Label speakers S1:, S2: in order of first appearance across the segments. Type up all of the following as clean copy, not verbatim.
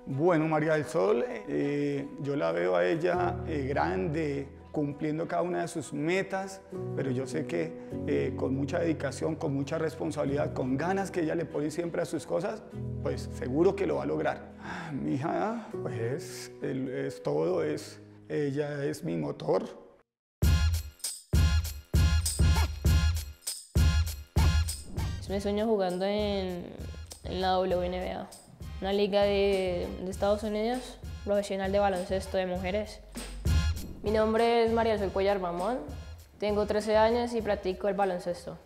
S1: Bueno, María del Sol, yo la veo a ella grande, cumpliendo cada una de sus metas, pero yo sé que con mucha dedicación, con mucha responsabilidad, con ganas que ella le pone siempre a sus cosas, pues seguro que lo va a lograr. Mi hija, pues es todo, ella es mi motor.
S2: Me sueño jugando en la WNBA, una liga de Estados Unidos profesional de baloncesto de mujeres. Mi nombre es María del Sol Cuellar Mamón, tengo 13 años y practico el baloncesto.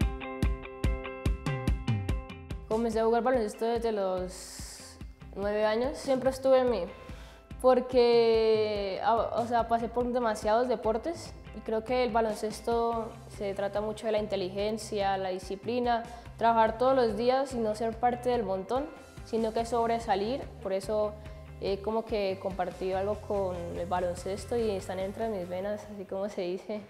S2: Comencé a jugar baloncesto desde los 9 años, siempre estuve en mí, porque pasé por demasiados deportes y creo que el baloncesto se trata mucho de la inteligencia, la disciplina, trabajar todos los días y no ser parte del montón, sino que sobresalir. Por eso como que he compartido algo con el baloncesto y están entre mis venas, así como se dice.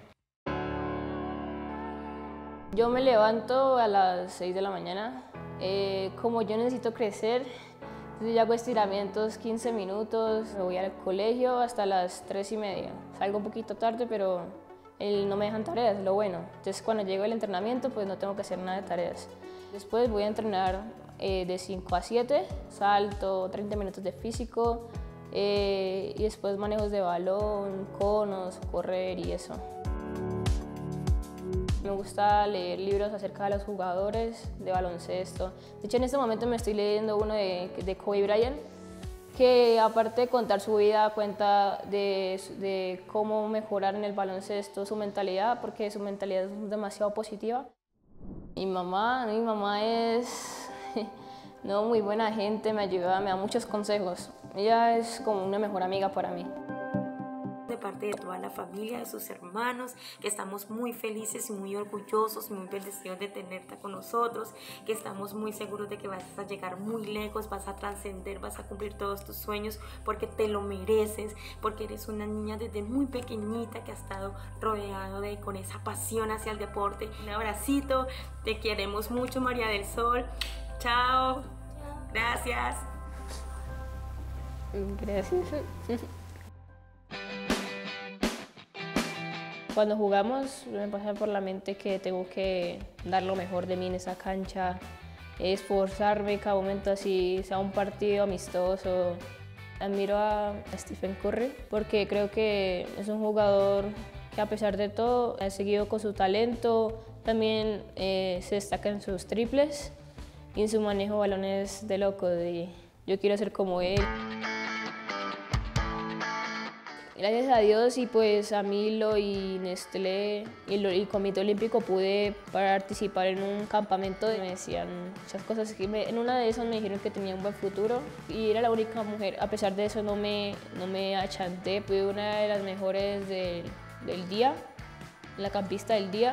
S2: Yo me levanto a las 6 de la mañana. Como yo necesito crecer, entonces yo hago estiramientos 15 minutos, me voy al colegio hasta las 3:30. Salgo un poquito tarde, pero no me dejan tareas, es lo bueno. Entonces cuando llego al entrenamiento, pues no tengo que hacer nada de tareas. Después voy a entrenar de 5 a 7, salto, 30 minutos de físico y después manejos de balón, conos, correr y eso. Me gusta leer libros acerca de los jugadores de baloncesto. De hecho, en este momento me estoy leyendo uno de Kobe Bryant, que aparte de contar su vida, cuenta de cómo mejorar en el baloncesto, su mentalidad, porque su mentalidad es demasiado positiva. Mi mamá es no, muy buena gente, me ayuda, me da muchos consejos. Ella es como una mejor amiga para mí.
S3: De parte de toda la familia, de sus hermanos, que estamos muy felices y muy orgullosos y muy bendecidos de tenerte con nosotros, que estamos muy seguros de que vas a llegar muy lejos, vas a trascender, vas a cumplir todos tus sueños, porque te lo mereces, porque eres una niña desde muy pequeñita que ha estado rodeado con esa pasión hacia el deporte. Un abracito, te queremos mucho, María del Sol. Chao. Gracias.
S2: Gracias. Cuando jugamos me pasa por la mente que tengo que dar lo mejor de mí en esa cancha, esforzarme cada momento, así sea un partido amistoso. Admiro a Stephen Curry porque creo que es un jugador que a pesar de todo ha seguido con su talento, también se destaca en sus triples y en su manejo de balones de loco. Y yo quiero ser como él. Gracias a Dios y pues a Milo y Nestlé y el Comité Olímpico pude participar en un campamento. Me decían muchas cosas, en una de esas me dijeron que tenía un buen futuro y era la única mujer. A pesar de eso no me achanté, fui una de las mejores del día, la campista del día.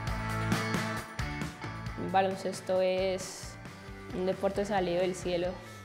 S2: El baloncesto es un deporte salido del cielo.